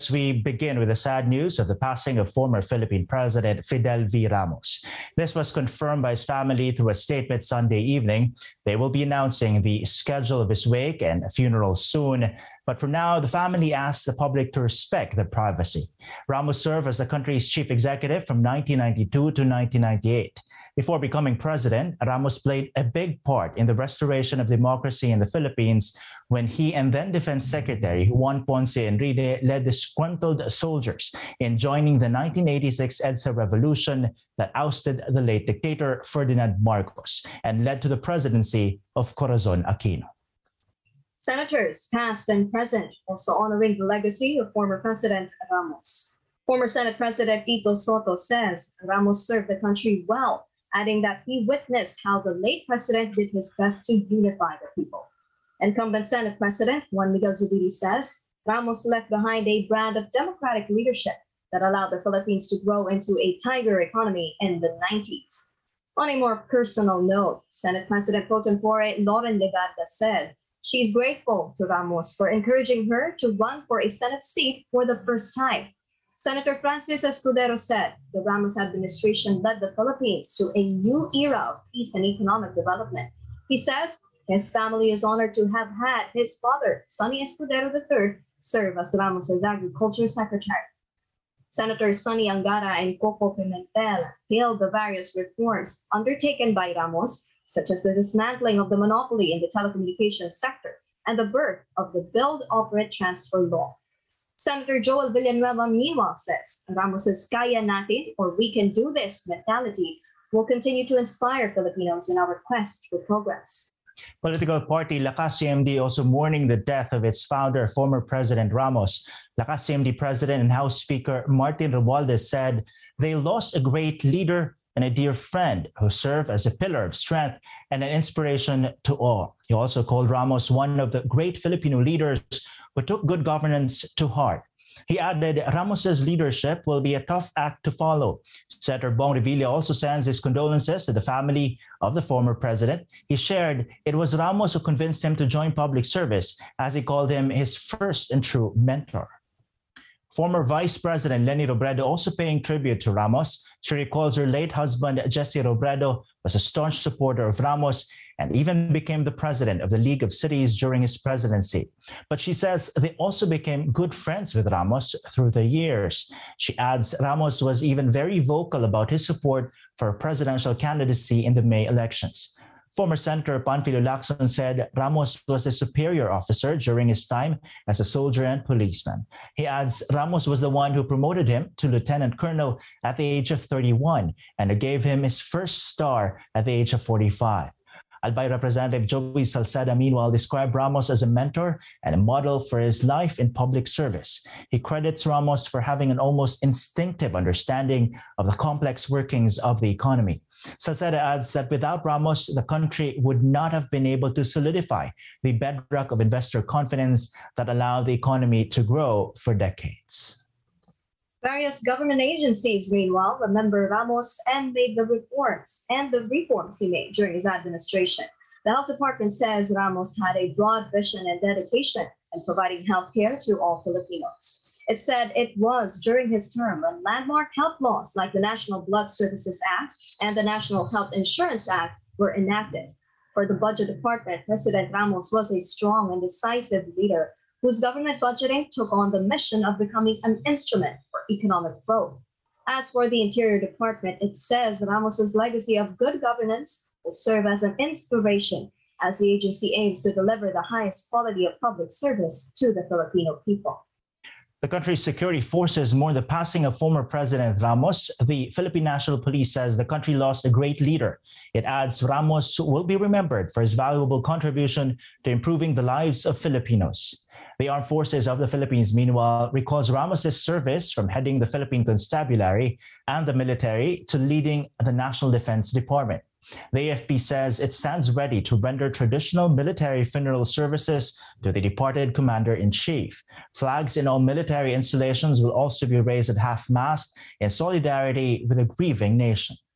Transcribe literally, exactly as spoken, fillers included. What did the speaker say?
sports, we begin with the sad news of the passing of former Philippine President Fidel V. Ramos. This was confirmed by his family through a statement Sunday evening. They will be announcing the schedule of his wake and funeral soon. But for now, the family asks the public to respect their privacy. Ramos served as the country's chief executive from nineteen ninety-two to nineteen ninety-eight. Before becoming president, Ramos played a big part in the restoration of democracy in the Philippines when he and then Defense Secretary Juan Ponce Enrile led disgruntled soldiers in joining the nineteen eighty-six EDSA revolution that ousted the late dictator Ferdinand Marcos and led to the presidency of Corazon Aquino. Senators, past and present, also honoring the legacy of former President Ramos. Former Senate President Tito Soto says Ramos served the country well, adding that he witnessed how the late president did his best to unify the people. Incumbent Senate President Juan Miguel Zubiri says Ramos left behind a brand of democratic leadership that allowed the Philippines to grow into a tiger economy in the nineties. On a more personal note, Senate President pro tempore Loren Legarda said she's grateful to Ramos for encouraging her to run for a Senate seat for the first time. Senator Francis Escudero said the Ramos administration led the Philippines to a new era of peace and economic development. He says his family is honored to have had his father, Sonny Escudero the third, serve as Ramos's agriculture secretary. Senators Sonny Angara and Coco Pimentel hailed the various reforms undertaken by Ramos, such as the dismantling of the monopoly in the telecommunications sector and the birth of the Build, Operate, Transfer law. Senator Joel Villanueva meanwhile says Ramos's Kaya Natin, or We Can Do This mentality, will continue to inspire Filipinos in our quest for progress. Political party Lakas C M D also mourning the death of its founder, former President Ramos. Lakas C M D President and House Speaker Martin Romualdez said they lost a great leader and a dear friend who served as a pillar of strength and an inspiration to all. He also called Ramos one of the great Filipino leaders who took good governance to heart. He added Ramos's leadership will be a tough act to follow. Senator Bong Revilla also sends his condolences to the family of the former president. He shared it was Ramos who convinced him to join public service, as he called him his first and true mentor. Former Vice President Leni Robredo also paying tribute to Ramos. She recalls her late husband, Jesse Robredo, was a staunch supporter of Ramos and even became the president of the League of Cities during his presidency. But she says they also became good friends with Ramos through the years. She adds Ramos was even very vocal about his support for a presidential candidacy in the May elections. Former Senator Panfilo Lacson said Ramos was a superior officer during his time as a soldier and policeman. He adds Ramos was the one who promoted him to lieutenant colonel at the age of thirty-one and who gave him his first star at the age of forty-five. Albay Representative Joey Salceda meanwhile described Ramos as a mentor and a model for his life in public service. He credits Ramos for having an almost instinctive understanding of the complex workings of the economy. Salceda adds that without Ramos, the country would not have been able to solidify the bedrock of investor confidence that allowed the economy to grow for decades. Various government agencies, meanwhile, remember Ramos and made the reforms and the reforms he made during his administration. The Health Department says Ramos had a broad vision and dedication in providing health care to all Filipinos. It said it was during his term when landmark health laws like the National Blood Services Act and the National Health Insurance Act were enacted. For the Budget Department, President Ramos was a strong and decisive leader whose government budgeting took on the mission of becoming an instrument for economic growth. As for the Interior Department, it says Ramos's legacy of good governance will serve as an inspiration as the agency aims to deliver the highest quality of public service to the Filipino people. The country's security forces mourn the passing of former President Ramos. The Philippine National Police says the country lost a great leader. It adds Ramos will be remembered for his valuable contribution to improving the lives of Filipinos. The Armed Forces of the Philippines, meanwhile, recalls Ramos's service from heading the Philippine Constabulary and the military to leading the National Defense Department. The A F P says it stands ready to render traditional military funeral services to the departed Commander-in-Chief. Flags in all military installations will also be raised at half-mast in solidarity with a grieving nation.